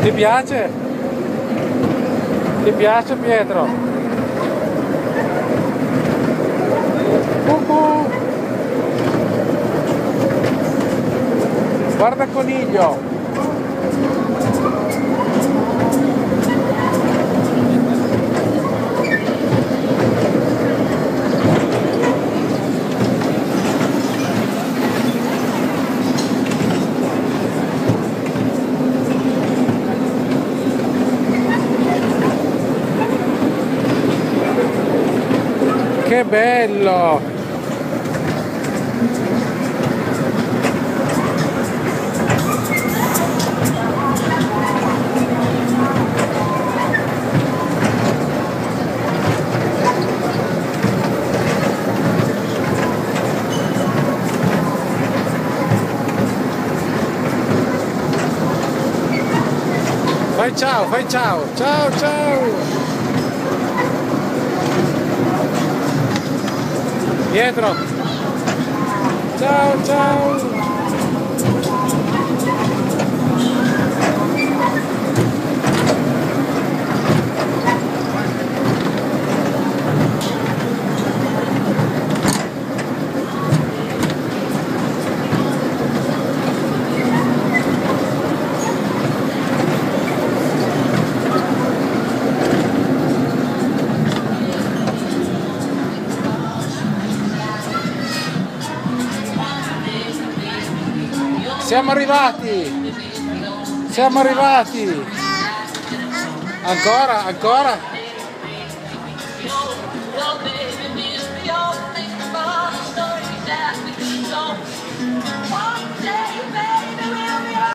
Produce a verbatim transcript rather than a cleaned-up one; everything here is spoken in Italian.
Ti piace? Ti piace Pietro? Uh-uh. Guarda il coniglio! Che bello! Fai ciao, fai ciao, ciao ciao! Pietro! Ciao ciao! Siamo arrivati! Siamo arrivati! Ancora? Ancora? Oh,